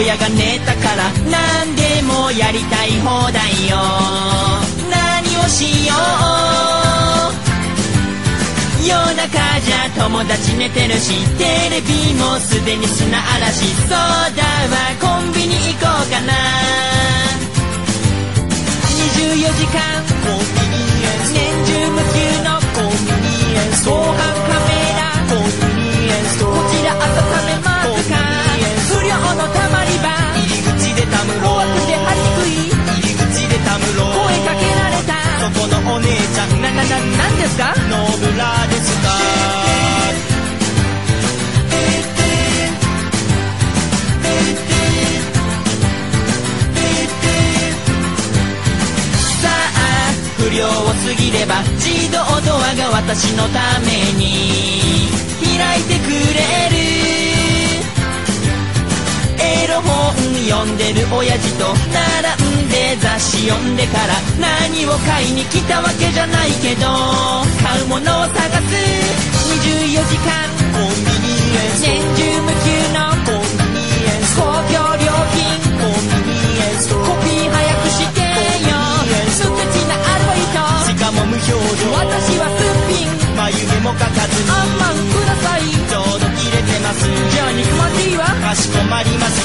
親が寝たから何でもやりたい放題よ。何をしよう、夜中じゃ友達寝てるし、テレビもすでに砂嵐。そうだわ、コンビニ行こうかな。24時間コンビニエンス、年中無休のコンビニエンス、防犯カメラコンビニエンス、こちら温めますか、不良のたまり場、入り口でたむろ、怖くて張りにくい入り口でたむろ、声かけられたそこのお姉ちゃん、なんですか、ノーブラですか。不良を過ぎれば自動ドアが私のために開いてくれる。エロ本読んでる親父と並んで雑誌読んでから、何を買いに来たわけじゃないけど買うものを探す。24時間コンビニエンス、年中無休のコンビニエンス、公共料金コンビニエンス、コピー早くしてよ、無口なアルバイト、しかも無表情、私はすっぴん、眉毛も描かずにあんまんください、ちょうど切れてます、じゃあ肉まんでいいわ、かしこまりました。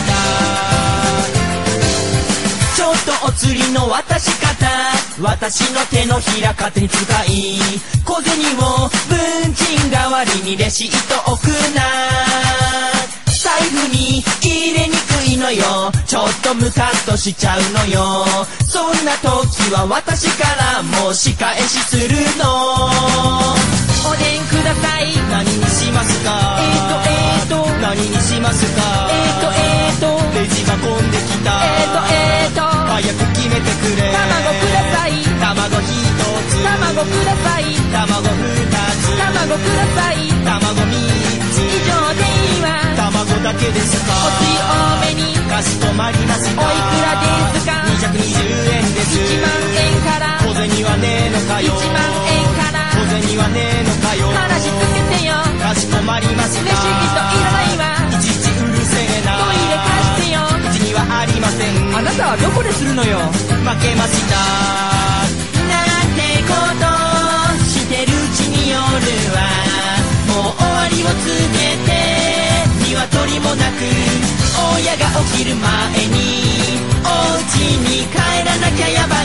ちょっとお釣りの渡し方、私の手のひら勝手に使い、小銭を文鎮代わりにレシート置くな。財布に入れにくいのよ、ちょっとムカッとしちゃうのよ。そんな時は私からも仕返しするの。おでんください、何にしますか、何にしますか、レジが混んできた、早く決めてくれ、卵ください、卵1つ、卵ください、卵2つ、卵ください、卵3つ、以上でいいわ、卵だけですか、おつゆ多めにかしこまりました。おいくらですか、220円です。1万円から、小銭はねえのかよ、1万円から、小銭はねえのかよ、話つけてよ、かしこまりました。レシートいらないわ、いちいちうるせえな、トイレ貸してよ、うちにはありません。あなたはどこでするのよ、負けました。なんてことしてるうちに夜はもう終わりを告げて、鶏もなく親が起きる前にお家に帰らなきゃやばい。